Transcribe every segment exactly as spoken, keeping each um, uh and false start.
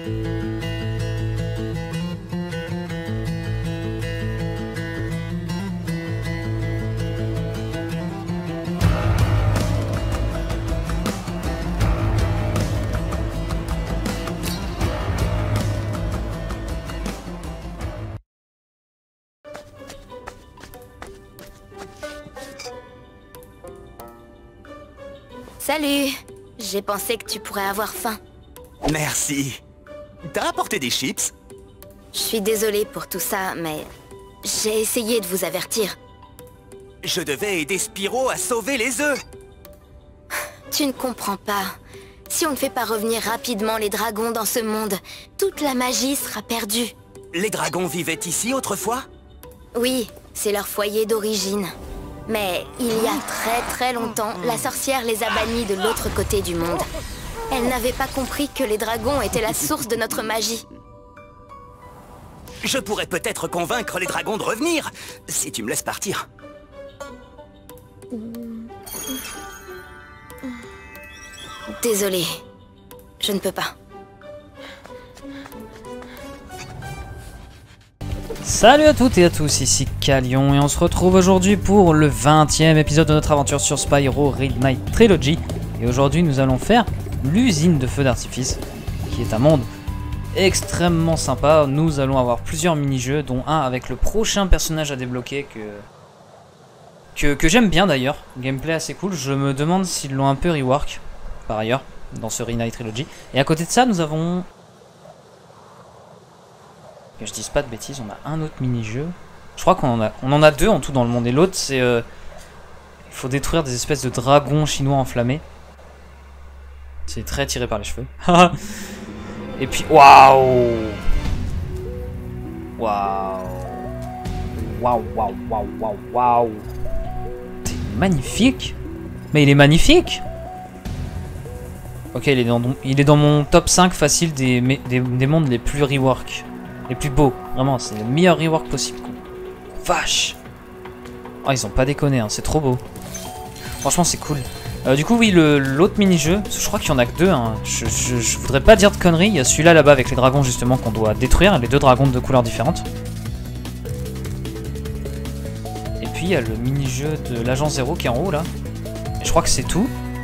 Salut! J'ai pensé que tu pourrais avoir faim. Merci. T'as apporté des chips? Je suis désolée pour tout ça, mais j'ai essayé de vous avertir. Je devais aider Spyro à sauver les œufs. Tu ne comprends pas. Si on ne fait pas revenir rapidement les dragons dans ce monde, toute la magie sera perdue. Les dragons vivaient ici autrefois? Oui, c'est leur foyer d'origine. Mais il y a très très longtemps, la sorcière les a bannis de l'autre côté du monde. Elle n'avait pas compris que les dragons étaient la source de notre magie. Je pourrais peut-être convaincre les dragons de revenir, si tu me laisses partir. Désolée, je ne peux pas. Salut à toutes et à tous, ici Calion et on se retrouve aujourd'hui pour le vingtième épisode de notre aventure sur Spyro Reignited Trilogy. Et aujourd'hui nous allons faire l'usine de feux d'artifice, qui est un monde extrêmement sympa. Nous allons avoir plusieurs mini-jeux, dont un avec le prochain personnage à débloquer que, que, que j'aime bien d'ailleurs. Gameplay assez cool, je me demande s'ils l'ont un peu rework par ailleurs dans ce Reignited Trilogy. Et à côté de ça nous avons... que je dise pas de bêtises, on a un autre mini-jeu. Je crois qu'on en a, on en a deux en tout dans le monde. Et l'autre, c'est... Euh, il faut détruire des espèces de dragons chinois enflammés. C'est très tiré par les cheveux. Et puis... Waouh Waouh Waouh, waouh, waouh, waouh, waouh. C'est magnifique. Mais il est magnifique. Ok, il est dans, il est dans mon top cinq facile des, des, des mondes les plus rework. Les plus beaux, vraiment, c'est le meilleur rework possible. Vache. Oh, ils ont pas déconné, hein, c'est trop beau. Franchement, c'est cool. Euh, du coup, oui, l'autre mini-jeu, je crois qu'il y en a que deux. Hein. Je, je, je voudrais pas dire de conneries. Il y a celui-là là-bas avec les dragons, justement, qu'on doit détruire. Les deux dragons de couleurs différentes. Et puis, il y a le mini-jeu de l'agent zéro qui est en haut, là. Et je crois que c'est tout.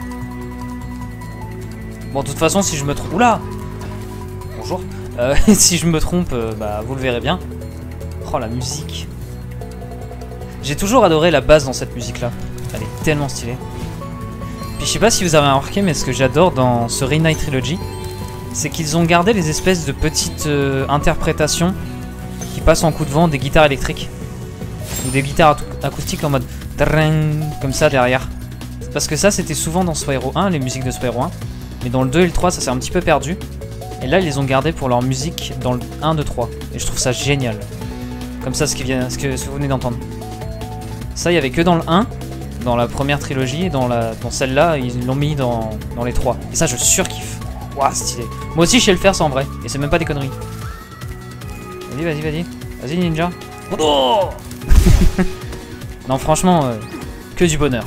Bon, de toute façon, si je me trompe... Oula. Bonjour. Euh, si je me trompe, euh, bah, vous le verrez bien. Oh, la musique. J'ai toujours adoré la base dans cette musique-là. Elle est tellement stylée. Puis je sais pas si vous avez remarqué, mais ce que j'adore dans ce Reignited Trilogy, c'est qu'ils ont gardé les espèces de petites euh, interprétations qui passent en coup de vent des guitares électriques. Ou des guitares acoustiques en mode... Comme ça derrière. Parce que ça, c'était souvent dans Spyro un, les musiques de Spyro un. Mais dans le deux et le trois, ça s'est un petit peu perdu. Et là, ils les ont gardés pour leur musique dans le un, deux, trois. Et je trouve ça génial. Comme ça, ce, qui vient, ce, que, ce que vous venez d'entendre. Ça, il n'y avait que dans le un, dans la première trilogie. Et dans, la, dans celle-là, ils l'ont mis dans, dans les trois. Et ça, je surkiffe. Waouh, stylé. Moi aussi, je sais le faire, ça en vrai. Et c'est même pas des conneries. Vas-y, vas-y, vas-y. Vas-y, ninja. Oh non, franchement, euh, que du bonheur.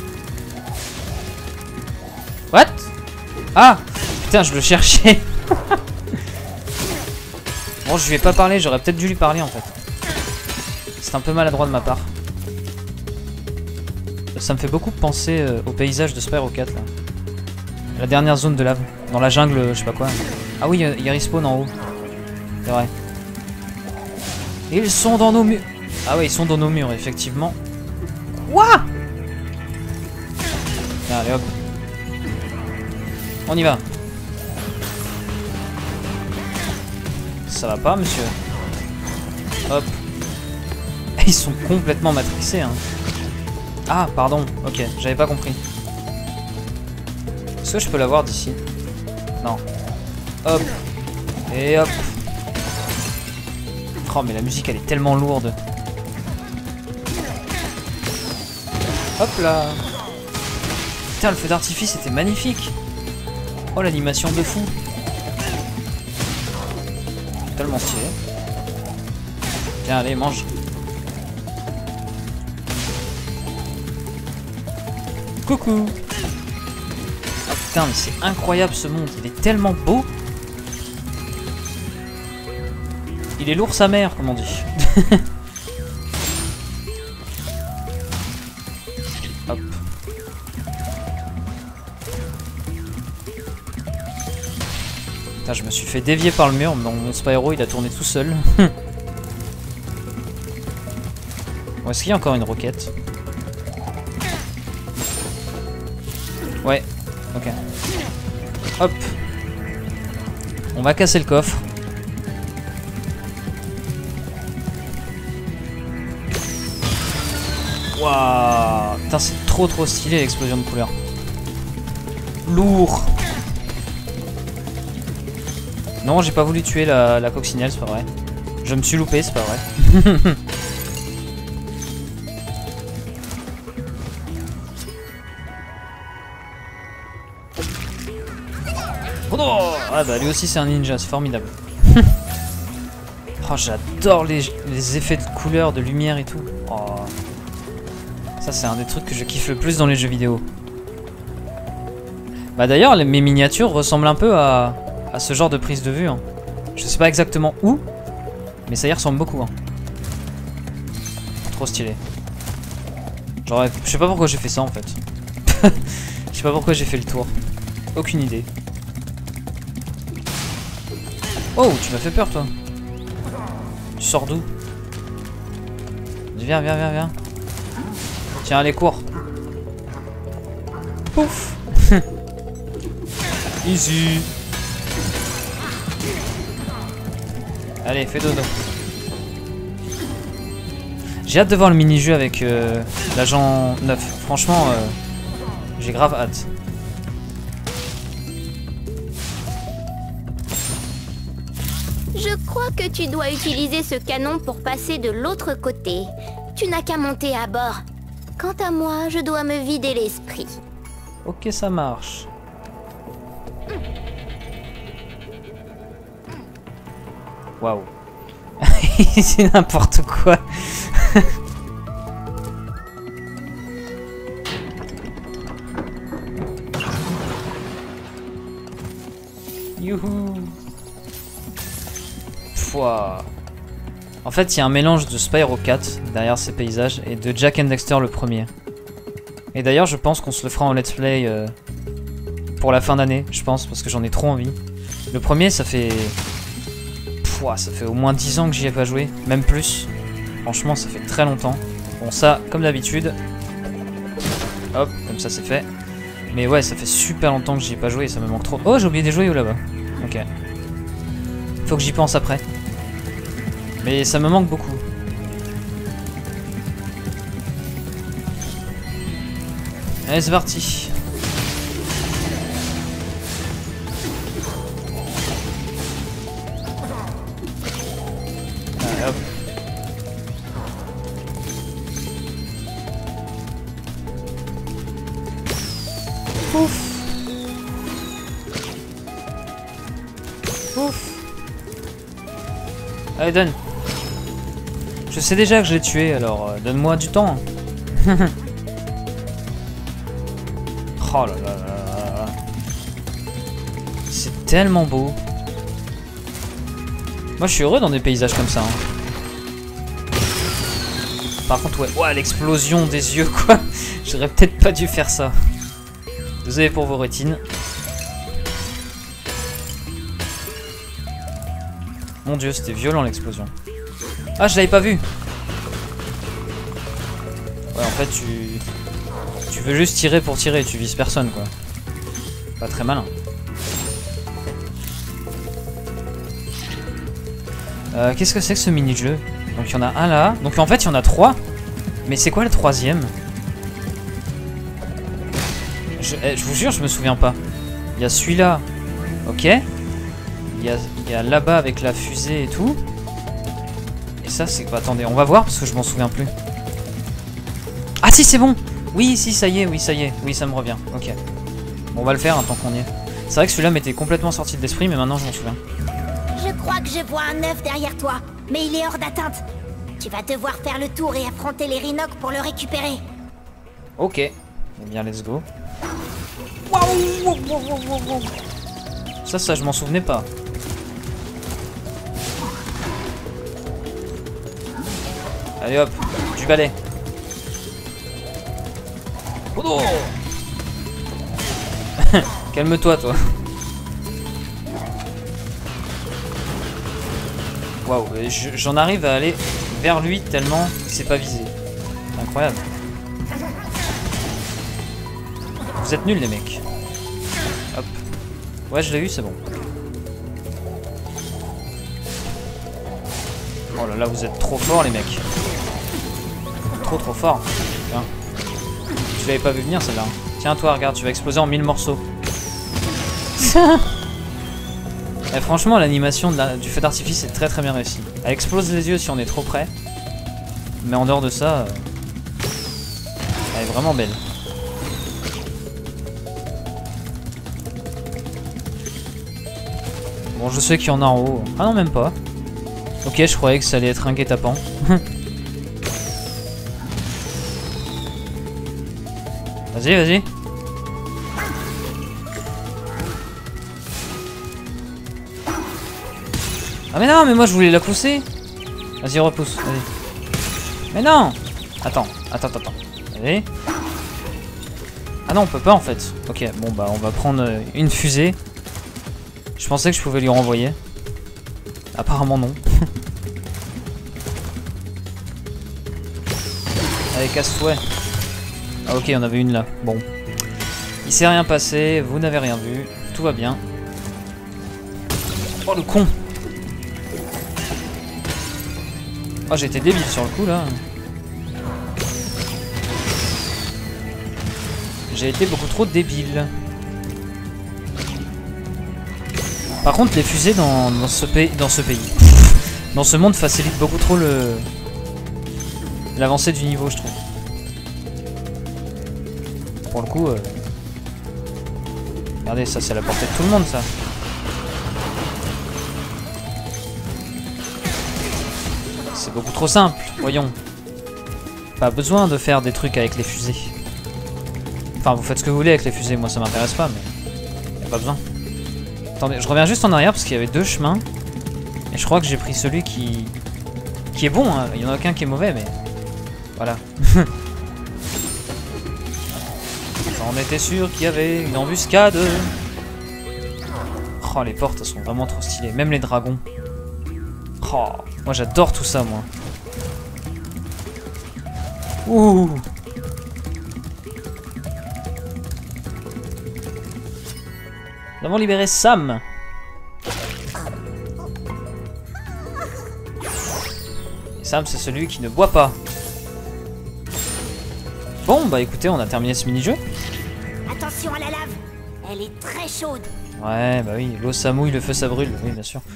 What? Ah! Putain, je le cherchais. Bon, je lui ai pas parlé, j'aurais peut-être dû lui parler en fait. C'est un peu maladroit de ma part. Ça me fait beaucoup penser euh, au paysage de Spyro quatre là. La dernière zone de lave, dans la jungle, je sais pas quoi. Ah oui, il y a respawn en haut. C'est vrai. Ils sont dans nos murs. Ah ouais, ils sont dans nos murs, effectivement. Quoi? Allez hop. On y va. Ça va pas, monsieur? Hop. Ils sont complètement matrixés, hein. Ah, pardon. Ok, j'avais pas compris. Est-ce que je peux l'avoir d'ici? Non. Hop. Et hop. Oh, mais la musique, elle est tellement lourde. Hop là. Putain, le feu d'artifice était magnifique. Oh, l'animation de fou. Tellement stylé. Tiens, allez, mange. Coucou. Oh putain, mais c'est incroyable ce monde. Il est tellement beau. Il est lourd sa mère, comme on dit. Hop. Putain, je me suis fait dévier par le mur. Mon, mon Spyro, il a tourné tout seul. Bon, est-ce qu'il y a encore une roquette? Ouais. Ok. Hop. On va casser le coffre. Waouh. Putain, c'est trop trop stylé l'explosion de couleur. Lourd. Non, j'ai pas voulu tuer la, la coccinelle, c'est pas vrai. Je me suis loupé, c'est pas vrai. Oh, ah bah lui aussi c'est un ninja, c'est formidable. Oh, j'adore les, les effets de couleur, de lumière et tout. Oh. Ça c'est un des trucs que je kiffe le plus dans les jeux vidéo. Bah d'ailleurs mes miniatures ressemblent un peu à, à ce genre de prise de vue. Hein. Je sais pas exactement où, mais ça y ressemble beaucoup. Hein. Trop stylé. Genre, je sais pas pourquoi j'ai fait ça en fait. Je sais pas pourquoi j'ai fait le tour. Aucune idée. Oh, tu m'as fait peur toi. Tu sors d'où? Viens, viens, viens, viens. Tiens, allez, cours. Pouf. Easy. Allez, fais dodo. J'ai hâte de voir le mini-jeu avec euh, l'agent neuf. Franchement, euh, j'ai grave hâte. Je crois que tu dois utiliser ce canon pour passer de l'autre côté. Tu n'as qu'à monter à bord. Quant à moi, je dois me vider l'esprit. Ok, ça marche. Waouh. C'est n'importe quoi. Youhou. Pouah. En fait, il y a un mélange de Spyro quatre derrière ces paysages et de Jak and Daxter le premier. Et d'ailleurs, je pense qu'on se le fera en let's play euh, pour la fin d'année, je pense, parce que j'en ai trop envie. Le premier, ça fait... Pouah, ça fait au moins dix ans que j'y ai pas joué, même plus. Franchement, ça fait très longtemps. Bon, ça, comme d'habitude. Hop, comme ça, c'est fait. Mais ouais, ça fait super longtemps que j'y ai pas joué et ça me manque trop. Oh, j'ai oublié des joyaux là-bas. Ok. Faut que j'y pense après. Mais ça me manque beaucoup. Allez, c'est parti. Allez, hop. Ouf. Ouf. Allez, donne. Je sais déjà que je l'ai tué, alors euh, donne-moi du temps. Oh là là là là. C'est tellement beau. Moi je suis heureux dans des paysages comme ça. Hein. Par contre, ouais, ouais l'explosion des yeux, quoi. J'aurais peut-être pas dû faire ça. Désolé pour vos rétines. Mon dieu, c'était violent l'explosion. Ah, je l'avais pas vu. Ouais, en fait, tu... Tu veux juste tirer pour tirer, tu vises personne, quoi. Pas très malin. Euh, Qu'est-ce que c'est que ce mini-jeu? Donc, il y en a un là. Donc, en fait, il y en a trois. Mais c'est quoi le troisième? je, eh, je vous jure, je me souviens pas. Il y a celui-là. Ok. Il y a, il y a là-bas avec la fusée et tout. Et ça, c'est... Attendez, on va voir parce que je m'en souviens plus. Ah si, c'est bon. Oui, si, ça y est, oui, ça y est. Oui, ça me revient. Ok. Bon, on va le faire hein, tant qu'on y est. C'est vrai que celui-là m'était complètement sorti de l'esprit, mais maintenant je m'en souviens. Je crois que je vois un œuf derrière toi, mais il est hors d'atteinte. Tu vas devoir faire le tour et affronter les Rhinocs pour le récupérer. Ok. Eh bien, let's go. Waouh. Ça, ça, je m'en souvenais pas. Allez hop, du balai. Oh non. Calme-toi, toi. Waouh, j'en arrive à aller vers lui tellement c'est pas visé. C'est incroyable. Vous êtes nuls, les mecs. Hop. Ouais, je l'ai eu, c'est bon. Oh là là, vous êtes trop forts, les mecs. Trop trop fort. Tiens. Tu l'avais pas vu venir, celle-là. Tiens, toi, regarde, tu vas exploser en mille morceaux. Et franchement, l'animation du feu d'artifice est très très bien réussie. Elle explose les yeux si on est trop près. Mais en dehors de ça, euh, elle est vraiment belle. Bon, je sais qu'il y en a en haut. Ah non, même pas. Ok, je croyais que ça allait être un guet-apens. Vas-y, vas-y. Ah mais non, mais moi je voulais la pousser. Vas-y, repousse, vas-y. Mais non. Attends, attends, attends. Allez. Ah non, on peut pas en fait. Ok, bon bah on va prendre une fusée. Je pensais que je pouvais lui renvoyer. Apparemment non. Allez, casse-toi. Ah ok, on avait une là. Bon. Il s'est rien passé, vous n'avez rien vu. Tout va bien. Oh le con. Oh, j'ai été débile sur le coup là. J'ai été beaucoup trop débile. Par contre, les fusées dans, dans ce pays, dans ce pays, dans ce monde facilitent beaucoup trop le l'avancée du niveau, je trouve. Pour le coup, euh... regardez, ça c'est à la portée de tout le monde, ça. C'est beaucoup trop simple, voyons. Pas besoin de faire des trucs avec les fusées. Enfin, vous faites ce que vous voulez avec les fusées, moi ça m'intéresse pas, mais y a pas besoin. Attendez, je reviens juste en arrière parce qu'il y avait deux chemins. Et je crois que j'ai pris celui qui... qui est bon, hein. Il y en a aucun qui est mauvais, mais... Voilà. J'en étais sûr qu'il y avait une embuscade. Oh, les portes, elles sont vraiment trop stylées. Même les dragons. Oh, moi j'adore tout ça, moi. Ouh. Nous avons libéré Sam. Et Sam, c'est celui qui ne boit pas. Bon, bah écoutez, on a terminé ce mini-jeu. Attention à la lave, elle est très chaude. Ouais, bah oui, l'eau ça mouille, le feu ça brûle, oui, bien sûr.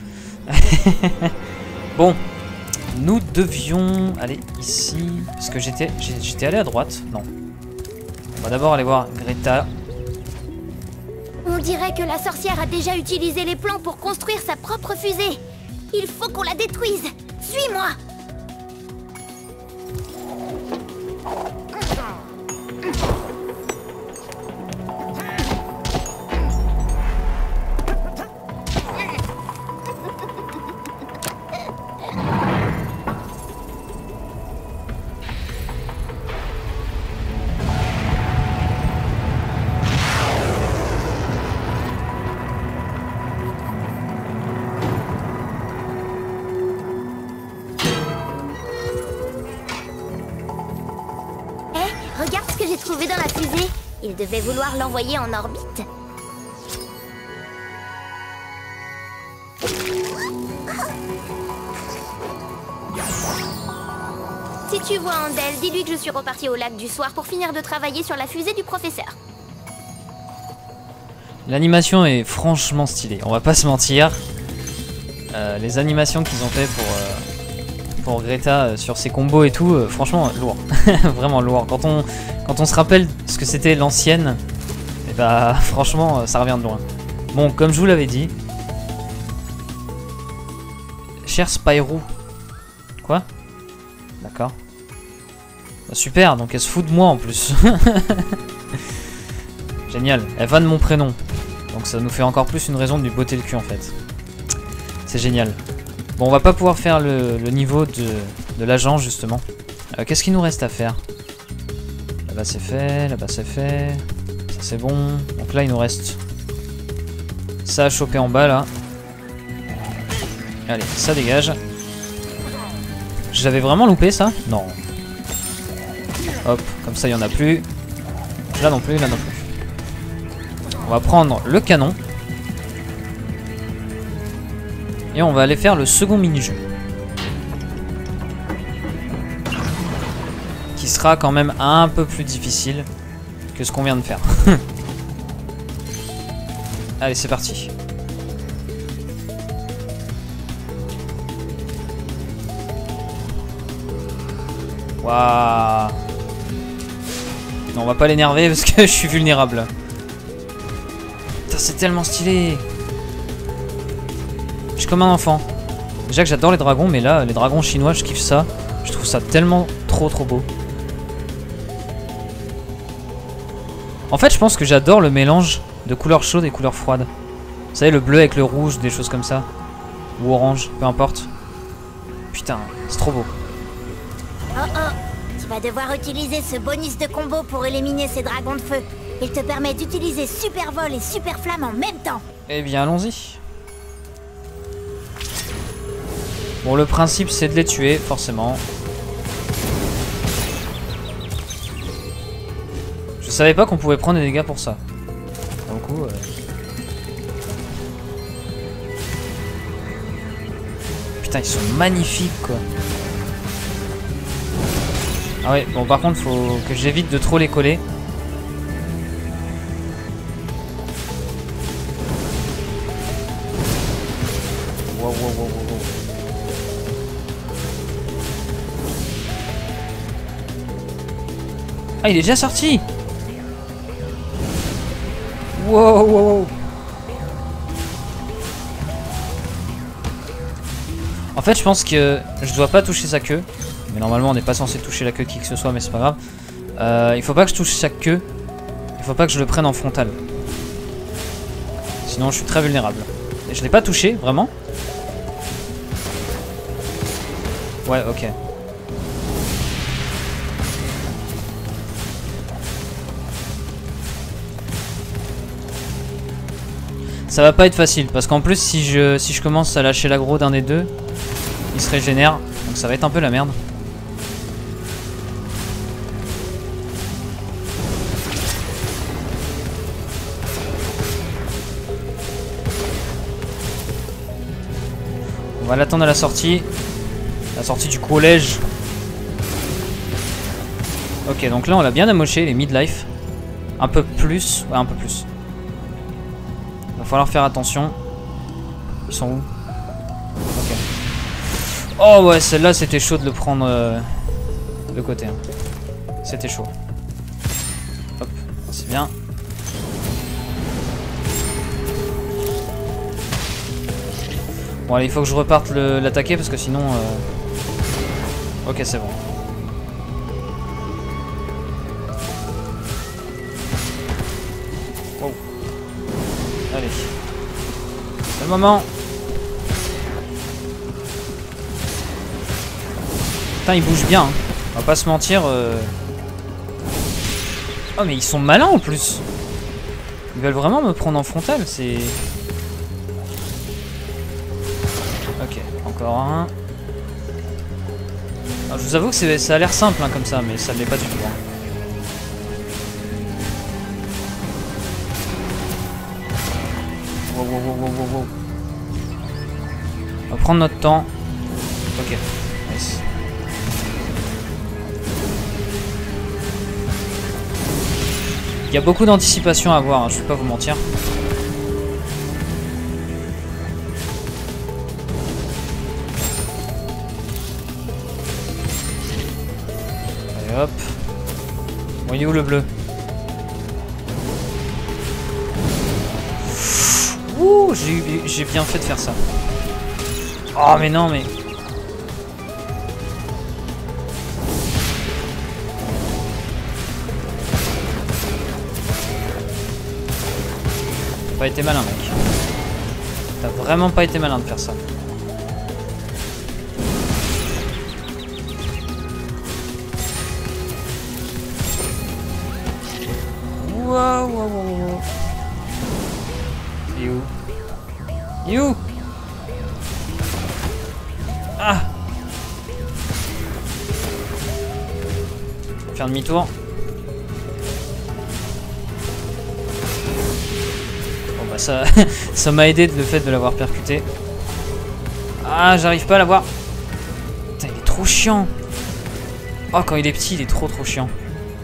Bon, nous devions aller ici. Parce que j'étais j'étais allé à droite. Non. On va d'abord aller voir Greta. On dirait que la sorcière a déjà utilisé les plans pour construire sa propre fusée. Il faut qu'on la détruise. Suis-moi. Regarde ce que j'ai trouvé dans la fusée. Il devait vouloir l'envoyer en orbite. Si tu vois Andel, dis-lui que je suis reparti au lac du soir pour finir de travailler sur la fusée du professeur. L'animation est franchement stylée, on va pas se mentir. Euh, les animations qu'ils ont fait pour... Euh... pour Greta euh, sur ses combos et tout, euh, franchement lourd, vraiment lourd. Quand on, quand on se rappelle ce que c'était l'ancienne, et bah franchement euh, ça revient de loin. Bon, comme je vous l'avais dit, cher Spyro, quoi? D'accord. Bah, super, donc elle se fout de moi en plus. Génial, elle va de mon prénom, donc ça nous fait encore plus une raison de lui botter le cul en fait. C'est génial. Bon, on va pas pouvoir faire le, le niveau de, de l'agent justement. Euh, Qu'est-ce qu'il nous reste à faire? Là-bas c'est fait, là-bas c'est fait. Ça c'est bon. Donc là il nous reste ça à choper en bas là. Allez, ça dégage. J'avais vraiment loupé ça? Non. Hop, comme ça il n'y en a plus. Là non plus, là non plus. On va prendre le canon. Et on va aller faire le second mini-jeu. Qui sera quand même un peu plus difficile que ce qu'on vient de faire. Allez, c'est parti. Waouh. Non, on va pas l'énerver parce que je suis vulnérable. Putain, c'est tellement stylé. Je suis comme un enfant. Déjà que j'adore les dragons, mais là, les dragons chinois, je kiffe ça. Je trouve ça tellement trop trop beau. En fait, je pense que j'adore le mélange de couleurs chaudes et couleurs froides. Vous savez, le bleu avec le rouge, des choses comme ça. Ou orange, peu importe. Putain, c'est trop beau. Oh oh, tu vas devoir utiliser ce bonus de combo pour éliminer ces dragons de feu. Il te permet d'utiliser super vol et super flamme en même temps. Eh bien, allons-y. Bon, le principe, c'est de les tuer, forcément. Je savais pas qu'on pouvait prendre des dégâts pour ça. Pour le coup... Euh... Putain, ils sont magnifiques, quoi. Ah ouais, bon, par contre, faut que j'évite de trop les coller. Wow, wow, wow, wow, wow. Ah, il est déjà sorti. Wow, wow, wow. En fait, je pense que je dois pas toucher sa queue. Mais normalement, on n'est pas censé toucher la queue de qui que ce soit, mais c'est pas grave. Euh, il faut pas que je touche sa queue. Il faut pas que je le prenne en frontal. Sinon, je suis très vulnérable. Et je l'ai pas touché, vraiment. Ouais, ok. Ça va pas être facile, parce qu'en plus, si je, si je commence à lâcher l'aggro d'un des deux, il se régénère. Donc ça va être un peu la merde. On va l'attendre à la sortie. La sortie du collège. Ok, donc là on l'a bien amoché, les midlife. Un peu plus. Ouais, un peu plus. Va falloir faire attention. Ils sont où? Ok. Oh ouais, celle-là c'était chaud de le prendre euh, de côté. Hein. C'était chaud. Hop, c'est bien. Bon allez, il faut que je reparte l'attaquer parce que sinon... Euh... Ok, c'est bon. Oh. Allez. C'est le moment. Putain, il bouge bien. Hein. On va pas se mentir. Euh... Oh mais ils sont malins en plus. Ils veulent vraiment me prendre en frontal, c'est... Ok, encore un. Alors, je vous avoue que ça a l'air simple hein, comme ça, mais ça ne l'est pas du tout. Hein. Wow, wow, wow, wow, wow, wow. On va prendre notre temps. Ok, nice. Il y a beaucoup d'anticipation à avoir, hein, je ne vais pas vous mentir. Allez hop. Bon, il est où le bleu? Ouh, j'ai bien fait de faire ça. Oh mais non mais... T'as pas été malin mec. T'as vraiment pas été malin de faire ça. Wow, wow, wow, wow. Il est où? Il est où? Ah! Faire demi-tour. Bon bah ça, ça m'a aidé le fait de l'avoir percuté. Ah, j'arrive pas à l'avoir. Putain, il est trop chiant. Oh, quand il est petit, il est trop trop chiant.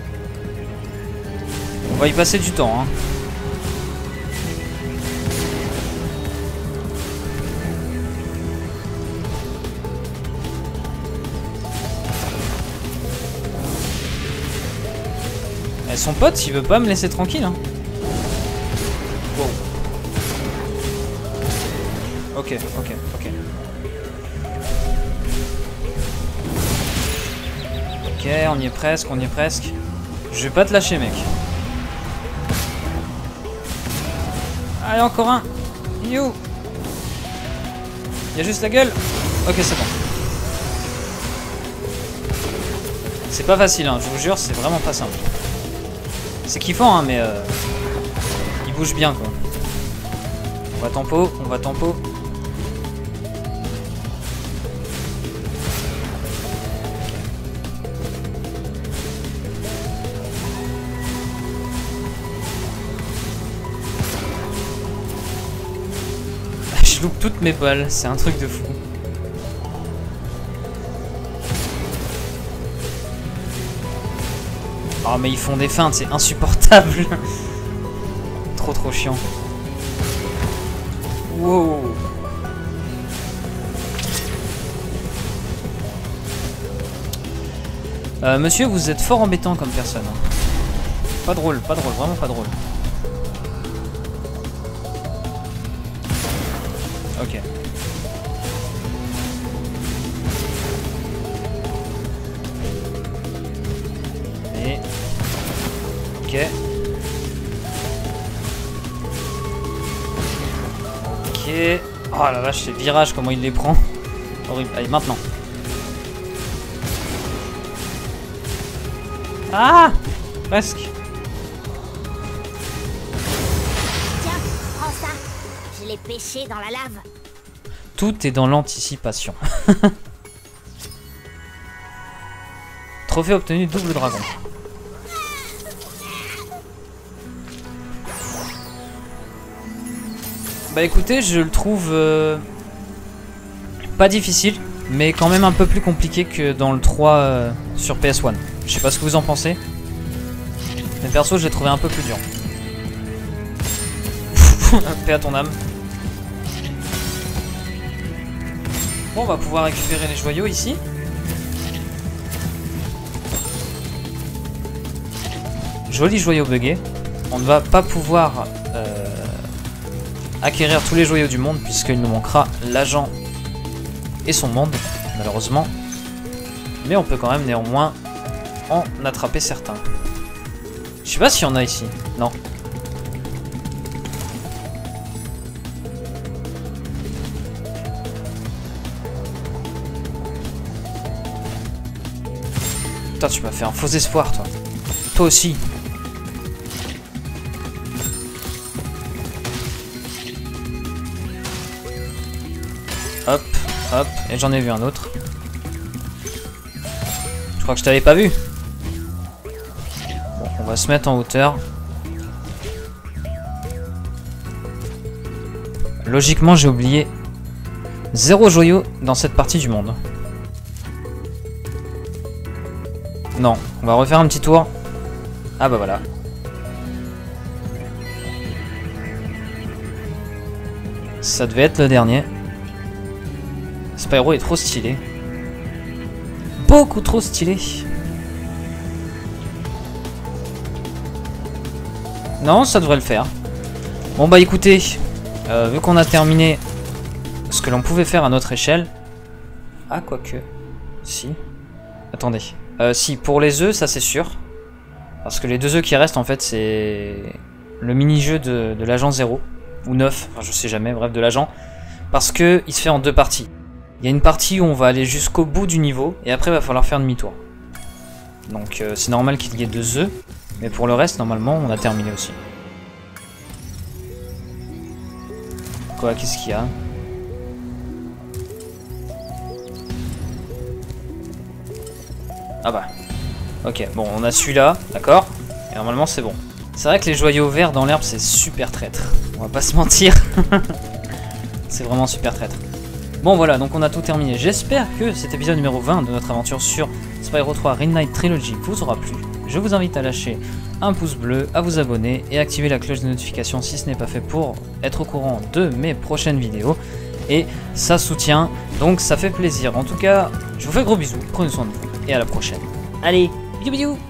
On va y passer du temps, hein. Et son pote, il veut pas me laisser tranquille, hein. Wow. Ok, ok, ok. Ok, on y est presque, on y est presque. Je vais pas te lâcher, mec. Allez, encore un. You. Il y a juste la gueule. Ok, c'est bon. C'est pas facile, hein, je vous jure, c'est vraiment pas simple. C'est kiffant, hein, mais euh, il bouge bien, quoi. On va tempo, on va tempo. Je loupe toutes mes balles, c'est un truc de fou. Oh mais ils font des feintes, c'est insupportable. Trop trop chiant. Wow. Euh, monsieur, vous êtes fort embêtant comme personne. Pas drôle, pas drôle, vraiment pas drôle. Ok. Et... Ok. Ok. Oh la vache, ces virages, comment il les prend. Horrible. Allez, maintenant. Ah! Presque. Tiens, prends ça. Je l'ai pêché dans la lave. Tout est dans l'anticipation. Trophée obtenu, double dragon. Bah écoutez, je le trouve euh, pas difficile, mais quand même un peu plus compliqué que dans le trois euh, sur P S un. Je sais pas ce que vous en pensez, mais perso je l'ai trouvé un peu plus dur. Paix à ton âme. Bon, on va pouvoir récupérer les joyaux ici. Joli joyau buggé. On ne va pas pouvoir euh, acquérir tous les joyaux du monde puisqu'il nous manquera l'agent et son monde, malheureusement. Mais on peut quand même néanmoins en attraper certains. Je sais pas s'il y en a ici. Non. Putain, tu m'as fait un faux espoir, toi. Toi aussi. Hop, hop, et j'en ai vu un autre. Je crois que je t'avais pas vu. Bon, on va se mettre en hauteur. Logiquement, j'ai oublié zéro joyau dans cette partie du monde. Non, on va refaire un petit tour. Ah bah voilà. Ça devait être le dernier. Spyro est trop stylé. Beaucoup trop stylé. Non, ça devrait le faire. Bon bah écoutez, euh, vu qu'on a terminé ce que l'on pouvait faire à notre échelle. Ah, quoique. Si. Attendez. Euh, si, pour les œufs, ça c'est sûr. Parce que les deux œufs qui restent, en fait, c'est le mini-jeu de, de l'agent zéro. Ou neuf, enfin je sais jamais, bref, de l'agent. Parce que il se fait en deux parties. Il y a une partie où on va aller jusqu'au bout du niveau, et après il va falloir faire demi-tour. Donc euh, c'est normal qu'il y ait deux œufs. Mais pour le reste, normalement, on a terminé aussi. Quoi, qu'est-ce qu'il y a? Ah bah. Ok, bon, on a celui-là, d'accord? Et normalement, c'est bon. C'est vrai que les joyaux verts dans l'herbe, c'est super traître. On va pas se mentir. C'est vraiment super traître. Bon voilà, donc on a tout terminé. J'espère que cet épisode numéro vingt de notre aventure sur Spyro trois Ring Knight Trilogy vous aura plu. Je vous invite à lâcher un pouce bleu, à vous abonner et activer la cloche de notification si ce n'est pas fait pour être au courant de mes prochaines vidéos. Et ça soutient, donc ça fait plaisir. En tout cas, je vous fais gros bisous, prenez soin de vous et à la prochaine. Allez, bisous bisous.